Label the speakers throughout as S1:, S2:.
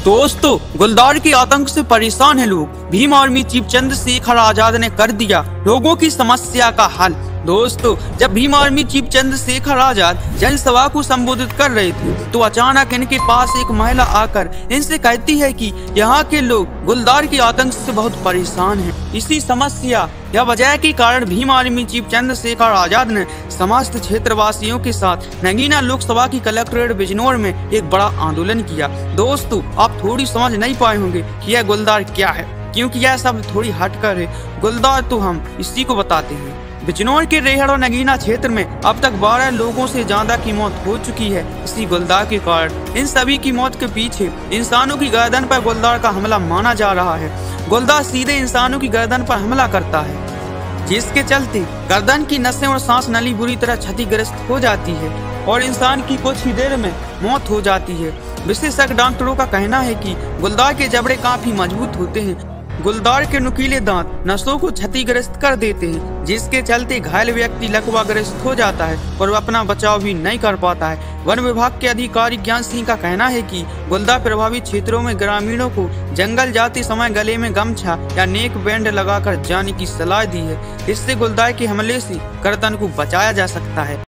S1: दोस्तों, गुलदार के आतंक से परेशान है लोग। भीम आर्मी चीफ चंद्रशेखर आजाद ने कर दिया लोगों की समस्या का हल। दोस्तों, जब भीम आर्मी चीफ चंद्रशेखर आजाद जनसभा को संबोधित कर रहे थे तो अचानक इनके पास एक महिला आकर इनसे कहती है कि यहाँ के लोग गुलदार के आतंक से बहुत परेशान हैं। इसी समस्या या वजह के कारण भीम आर्मी चीफ चंद्रशेखर आजाद ने समस्त क्षेत्रवासियों के साथ नगीना लोकसभा की कलेक्ट्रेट बिजनौर में एक बड़ा आंदोलन किया। दोस्तों, आप थोड़ी समझ नहीं पाए होंगे कि यह गुलदार क्या है, क्योंकि यह सब थोड़ी हटकर है। गुलदार तो हम इसी को बताते हैं। बिजनौर के रेहड़ और नगीना क्षेत्र में अब तक 12 लोगों से ज्यादा की मौत हो चुकी है इसी गुलदार के कारण। इन सभी की मौत के पीछे इंसानों की गर्दन पर गुलदार का हमला माना जा रहा है। गुलदार सीधे इंसानों की गर्दन पर हमला करता है, जिसके चलते गर्दन की नसें और सांस नली बुरी तरह क्षतिग्रस्त हो जाती है और इंसान की कुछ ही देर में मौत हो जाती है। विशेषज्ञ डॉक्टरों का कहना है कि गुलदार के जबड़े काफी मजबूत होते हैं। गुलदार के नुकीले दांत नसों को क्षतिग्रस्त कर देते हैं, जिसके चलते घायल व्यक्ति लकवाग्रस्त हो जाता है और वह अपना बचाव भी नहीं कर पाता है। वन विभाग के अधिकारी ज्ञान सिंह का कहना है कि गुलदार प्रभावित क्षेत्रों में ग्रामीणों को जंगल जाते समय गले में गमछा या नेक बैंड लगाकर जाने की सलाह दी है। इससे गुलदार के हमले से गर्दन को बचाया जा सकता है।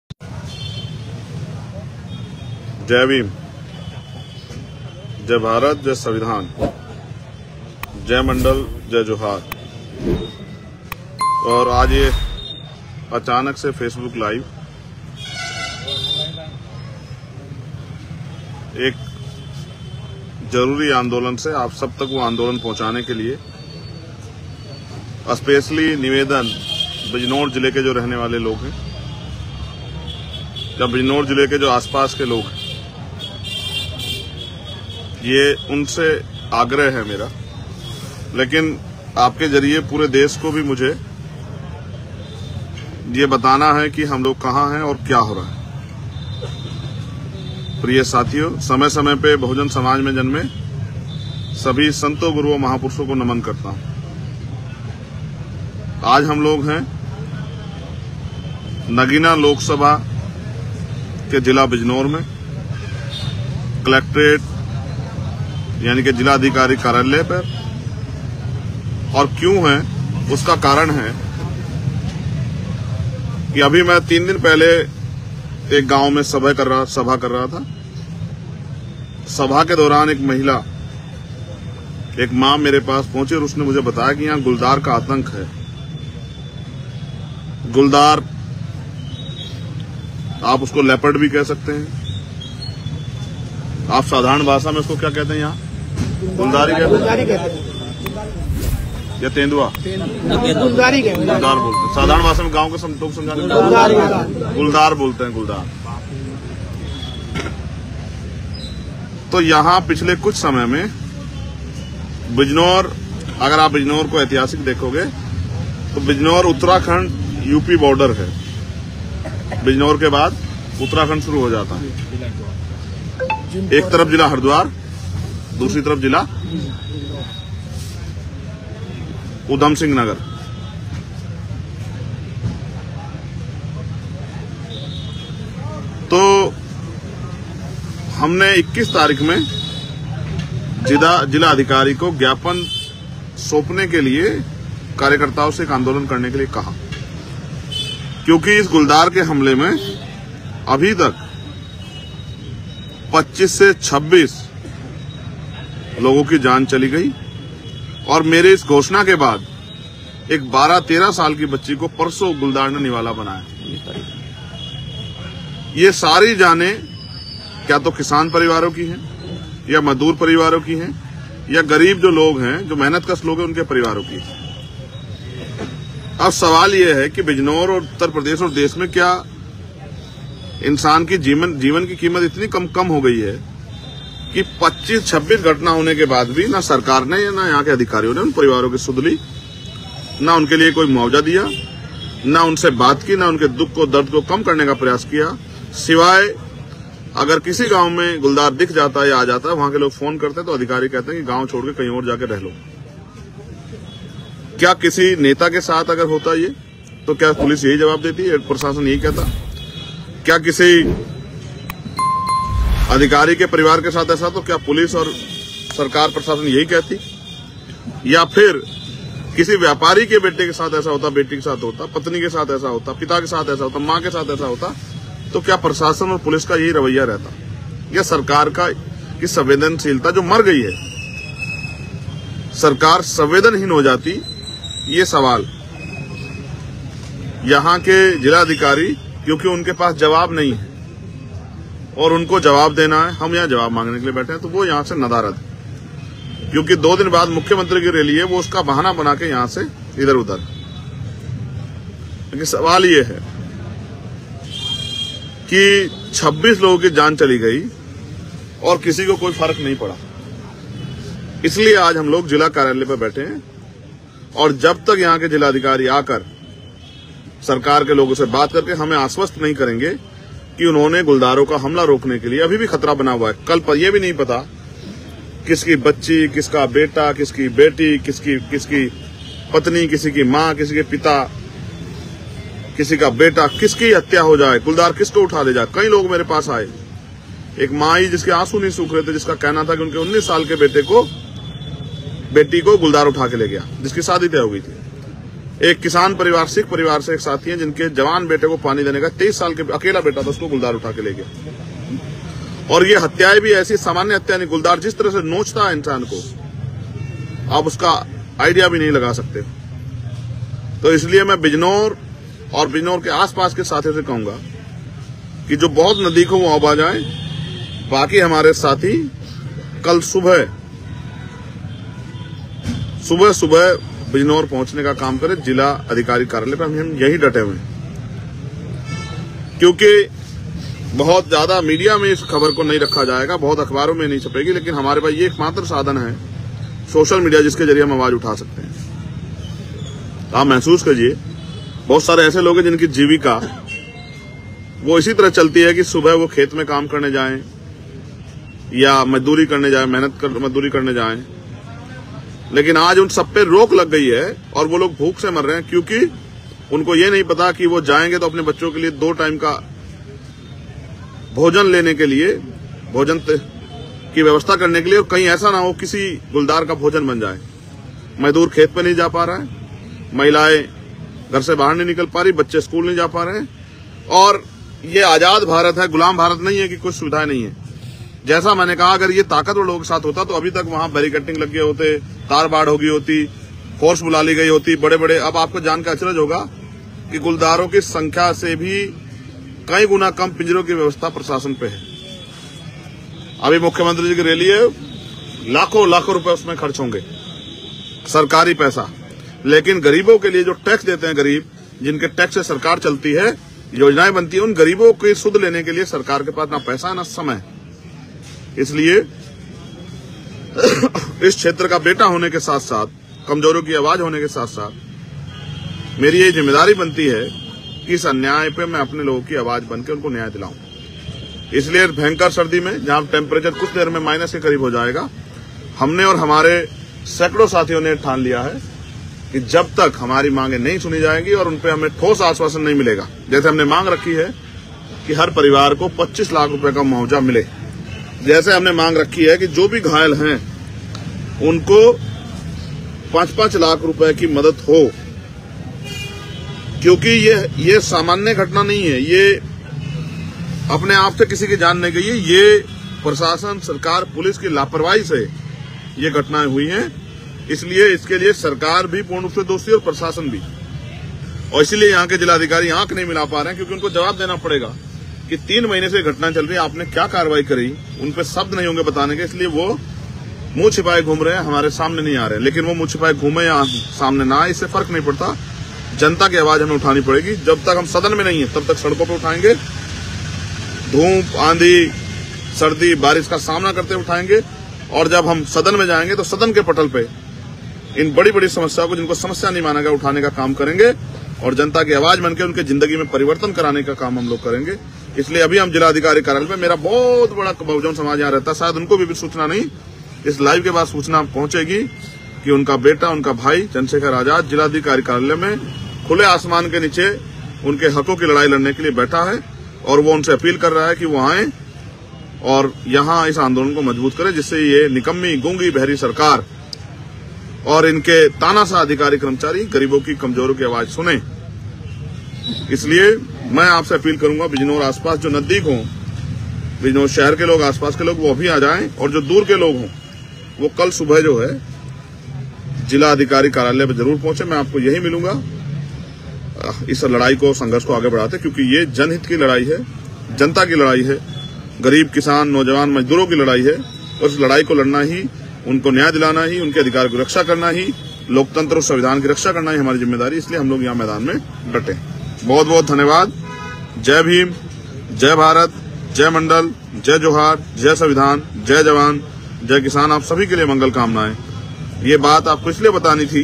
S2: जय भीम, जय भारत, जय संविधान, जय मंडल, जय जोहार। और आज ये अचानक से फेसबुक लाइव एक जरूरी आंदोलन से आप सब तक वो आंदोलन पहुंचाने के लिए स्पेशली निवेदन बिजनौर जिले के जो रहने वाले लोग हैं या बिजनौर जिले के जो आसपास के लोग हैं, ये उनसे आग्रह है मेरा, लेकिन आपके जरिए पूरे देश को भी मुझे ये बताना है कि हम लोग कहाँ हैं और क्या हो रहा है। प्रिय साथियों, समय समय पे बहुजन समाज में जन्मे सभी संतों, गुरुओं, महापुरुषों को नमन करता हूं। आज हम लोग हैं नगीना लोकसभा के जिला बिजनौर में कलेक्ट्रेट यानी कि जिला अधिकारी कार्यालय पर। और क्यों है उसका कारण है कि अभी मैं 3 दिन पहले एक गांव में सभा कर रहा था। सभा के दौरान एक महिला, एक मां मेरे पास पहुंची और उसने मुझे बताया कि यहां गुलदार का आतंक है। गुलदार, आप उसको लेपर्ड भी कह सकते हैं, आप साधारण भाषा में उसको क्या कहते हैं? यहाँ गुलदारी कहते हैं या तेंदुआ? गुलदार बोलते हैं। साधारण भाषा में गांव के लोग समझाने गुलदार बोलते हैं। गुलदार। तो यहाँ पिछले कुछ समय में बिजनौर, अगर आप बिजनौर को ऐतिहासिक देखोगे तो बिजनौर उत्तराखंड यूपी बॉर्डर है। बिजनौर के बाद उत्तराखंड शुरू हो जाता है। एक तरफ जिला हरिद्वार, दूसरी तरफ जिला उधम सिंह नगर। तो हमने 21 तारीख में जिला अधिकारी को ज्ञापन सौंपने के लिए कार्यकर्ताओं से एक आंदोलन करने के लिए कहा, क्योंकि इस गुलदार के हमले में अभी तक 25 से 26 लोगों की जान चली गई और मेरे इस घोषणा के बाद एक 12-13 साल की बच्ची को परसों गुलदार ने निवाला बनाया। ये सारी जानें क्या तो किसान परिवारों की हैं, या मजदूर परिवारों की हैं, या गरीब जो लोग हैं, जो मेहनतकश लोग हैं, उनके परिवारों की हैं। अब सवाल ये है कि बिजनौर और उत्तर प्रदेश और देश में क्या इंसान की जीवन की कीमत इतनी कम हो गई है कि 25-26 घटना होने के बाद भी ना सरकार ने या ना यहाँ के अधिकारियों ने उन परिवारों की सुध ली, ना उनके लिए कोई मुआवजा दिया, ना उनसे बात की, ना उनके दुख को, दर्द को कम करने का प्रयास किया। सिवाय अगर किसी गांव में गुलदार दिख जाता है या आ जाता है, वहां के लोग फोन करते हैं तो अधिकारी कहते हैं कि गांव छोड़ के कहीं और जाके रह लो। क्या किसी नेता के साथ अगर होता ये तो क्या पुलिस यही जवाब देती है, प्रशासन यही कहता? क्या किसी अधिकारी के परिवार के साथ ऐसा तो क्या पुलिस और सरकार प्रशासन यही कहती, या फिर किसी व्यापारी के बेटे के साथ ऐसा होता, बेटी के साथ होता, पत्नी के साथ ऐसा होता, पिता के साथ ऐसा होता, माँ के साथ ऐसा होता, तो क्या प्रशासन और पुलिस का यही रवैया रहता? या सरकार का की संवेदनशीलता जो मर गई है, सरकार संवेदनहीन हो जाती? ये सवाल यहाँ के जिलाधिकारी, क्योंकि उनके पास जवाब नहीं है और उनको जवाब देना है, हम यहाँ जवाब मांगने के लिए बैठे हैं, तो वो यहाँ से नदारद है। क्योंकि 2 दिन बाद मुख्यमंत्री की रैली है, वो उसका बहाना बना के यहाँ से इधर उधर। लेकिन सवाल ये है कि 26 लोगों की जान चली गई और किसी को कोई फर्क नहीं पड़ा। इसलिए आज हम लोग जिला कार्यालय पर बैठे हैं और जब तक यहाँ के जिलाधिकारी आकर सरकार के लोगों से बात करके हमें आश्वस्त नहीं करेंगे कि उन्होंने गुलदारों का हमला रोकने के लिए, अभी भी खतरा बना हुआ है। कल पर यह भी नहीं पता किसकी बच्ची, किसका बेटा, किसकी बेटी, किसकी पत्नी, किसी की माँ, किसी के पिता, किसी का बेटा, किसकी हत्या हो जाए, गुलदार किसको उठा ले जाए। कई लोग मेरे पास आए, एक माँ जिसके आंसू नहीं सूख रहे थे, जिसका कहना था कि उनके 19 साल के बेटी को गुलदार उठा के ले गया, जिसकी शादी तय हो गई थी। एक किसान परिवार, सिख परिवार से एक साथी हैं जिनके जवान बेटे को पानी देने का 23 साल के अकेला बेटा था, उसको गुलदार उठा के ले गया। और ये हत्याएं भी ऐसी सामान्य हत्या नहीं, गुलदार जिस तरह से नोचता है इंसान को, आप उसका आइडिया भी नहीं लगा सकते। तो इसलिए मैं बिजनौर और बिजनौर के आसपास के साथियों से कहूंगा कि जो बहुत नजदीक हो वो अब आ जाएं। बाकी हमारे साथी कल सुबह बिजनौर पहुंचने का काम करें, जिला अधिकारी कार्यालय पर हम यही डटे हुए हैं। क्योंकि बहुत ज्यादा मीडिया में इस खबर को नहीं रखा जाएगा, बहुत अखबारों में नहीं छपेगी, लेकिन हमारे पास ये एकमात्र साधन है सोशल मीडिया, जिसके जरिए हम आवाज उठा सकते हैं। आप महसूस कीजिए, बहुत सारे ऐसे लोग हैं जिनकी जीविका वो इसी तरह चलती है कि सुबह वो खेत में काम करने जाएं या मजदूरी करने जाएं, मजदूरी करने जाएं, लेकिन आज उन सब पे रोक लग गई है और वो लोग भूख से मर रहे हैं, क्योंकि उनको ये नहीं पता कि वो जाएंगे तो अपने बच्चों के लिए 2 टाइम का भोजन लेने के लिए, भोजन की व्यवस्था करने के लिए, और कहीं ऐसा ना हो किसी गुलदार का भोजन बन जाए। मजदूर खेत पे नहीं जा पा रहा है, महिलाएं घर से बाहर नहीं निकल पा रही, बच्चे स्कूल नहीं जा पा रहे हैं। और ये आजाद भारत है, गुलाम भारत नहीं है कि कुछ सुविधाएं नहीं है। जैसा मैंने कहा, अगर ये ताकतवर लोगों के साथ होता तो अभी तक वहां बैरिकेडिंग लग गए होते, तार बाड़ हो गई होती, फोर्स बुला ली गई होती, बड़े बड़े। अब आपको जानकर अचरज होगा कि गुलदारों की संख्या से भी कई गुना कम पिंजरों की व्यवस्था प्रशासन पे है। अभी मुख्यमंत्री जी की रैली है, लाखों रुपए उसमें खर्च होंगे, सरकारी पैसा। लेकिन गरीबों के लिए जो टैक्स देते हैं, गरीब जिनके टैक्स से सरकार चलती है, योजनाएं बनती है, उन गरीबों की सुध लेने के लिए सरकार के पास ना पैसा ना समय। इसलिए इस क्षेत्र का बेटा होने के साथ साथ, कमजोरों की आवाज होने के साथ साथ मेरी ये जिम्मेदारी बनती है कि इस अन्याय पे मैं अपने लोगों की आवाज बनकर उनको न्याय दिलाऊं। इसलिए भयंकर सर्दी में, जहां टेम्परेचर कुछ देर में माइनस के करीब हो जाएगा, हमने और हमारे सैकड़ों साथियों ने ठान लिया है कि जब तक हमारी मांगे नहीं सुनी जाएंगी और उनपे हमें ठोस आश्वासन नहीं मिलेगा, जैसे हमने मांग रखी है कि हर परिवार को 25 लाख रुपए का मुआवजा मिले, जैसे हमने मांग रखी है कि जो भी घायल हैं उनको 5-5 लाख रुपए की मदद हो, क्योंकि ये सामान्य घटना नहीं है, ये अपने आप से किसी की जान नहीं गई है, ये प्रशासन, सरकार, पुलिस की लापरवाही से ये घटनाएं हुई हैं। इसलिए इसके लिए सरकार भी पूर्ण रूप से दोषी और प्रशासन भी, और इसीलिए यहाँ के जिलाधिकारी आंख नहीं मिला पा रहे हैं, क्योंकि उनको जवाब देना पड़ेगा कि 3 महीने से घटना चल रही है, आपने क्या कार्रवाई करी, उन पे शब्द नहीं होंगे बताने के। इसलिए वो मुंह छिपाए घूम रहे हैं, हमारे सामने नहीं आ रहे हैं। लेकिन वो मुंह छिपाए घूमे या सामने ना आए, इससे फर्क नहीं पड़ता। जनता की आवाज हमें उठानी पड़ेगी। जब तक हम सदन में नहीं है तब तक सड़कों पर उठाएंगे, धूप, आंधी, सर्दी, बारिश का सामना करते उठाएंगे, और जब हम सदन में जाएंगे तो सदन के पटल पे इन बड़ी बड़ी समस्याओं को, जिनको समस्या नहीं माना गया, उठाने का काम करेंगे और जनता की आवाज बनकर उनके जिंदगी में परिवर्तन कराने का काम हम लोग करेंगे। इसलिए अभी हम जिलाधिकारी कार्यालय में, मेरा बहुत बड़ा बहुजन समाज यहाँ रहता है, शायद उनको भी सूचना नहीं, इस लाइव के बाद सूचना पहुंचेगी कि उनका बेटा, उनका भाई चंद्रशेखर आजाद जिलाधिकारी कार्यालय में खुले आसमान के नीचे उनके हकों की लड़ाई लड़ने के लिए बैठा है, और वो उनसे अपील कर रहा है कि वो आए, और यहाँ इस आंदोलन को मजबूत करें, जिससे ये निकम्मी गूंगी बहरी सरकार और इनके तानाशाह अधिकारी कर्मचारी गरीबों की, कमजोरों की आवाज सुने। इसलिए मैं आपसे अपील करूंगा, बिजनौर आसपास जो नजदीक हों, बिजनौर शहर के लोग, आसपास के लोग, वो अभी आ जाएं, और जो दूर के लोग हों वो कल सुबह जो है जिला अधिकारी कार्यालय पर जरूर पहुंचे। मैं आपको यही मिलूंगा इस लड़ाई को, संघर्ष को आगे बढ़ाते, क्योंकि ये जनहित की लड़ाई है, जनता की लड़ाई है, गरीब, किसान, नौजवान, मजदूरों की लड़ाई है। और इस लड़ाई को लड़ना ही, उनको न्याय दिलाना ही, उनके अधिकार की रक्षा करना ही, लोकतंत्र और संविधान की रक्षा करना ही हमारी जिम्मेदारी। इसलिए हम लोग यहाँ मैदान में डटे। बहुत बहुत धन्यवाद। जय भीम, जय भारत, जय मंडल, जय जोहार, जय संविधान, जय जवान, जय किसान। आप सभी के लिए मंगल कामनाएं। ये बात आपको इसलिए बतानी थी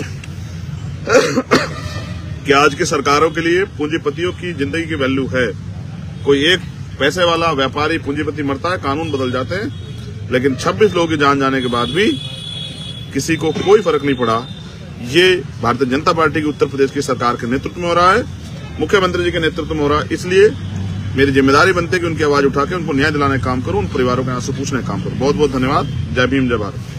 S2: कि आज की सरकारों के लिए पूंजीपतियों की जिंदगी की वैल्यू है। कोई एक पैसे वाला व्यापारी पूंजीपति मरता है, कानून बदल जाते हैं, लेकिन 26 लोगों की जान जाने के बाद भी किसी को कोई फर्क नहीं पड़ा। ये भारतीय जनता पार्टी की उत्तर प्रदेश की सरकार के नेतृत्व में हो रहा है, मुख्यमंत्री जी के नेतृत्व में हो रहा है। इसलिए मेरी जिम्मेदारी बनती है कि उनकी आवाज उठा के उनको न्याय दिलाने का काम करूं, उन परिवारों के आंसू पूछने का काम करूं। बहुत बहुत धन्यवाद। जय भीम, जय भारत।